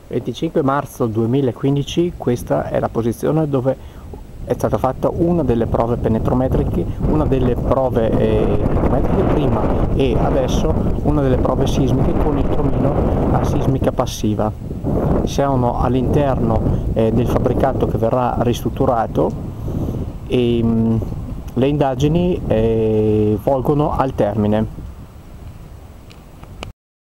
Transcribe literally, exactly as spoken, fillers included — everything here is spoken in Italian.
venticinque marzo duemilaquindici, questa è la posizione dove è stata fatta una delle prove penetrometriche, una delle prove eh, penetrometriche prima e adesso una delle prove sismiche con il tromino a sismica passiva. Siamo all'interno eh, del fabbricato che verrà ristrutturato e mh, le indagini eh, volgono al termine.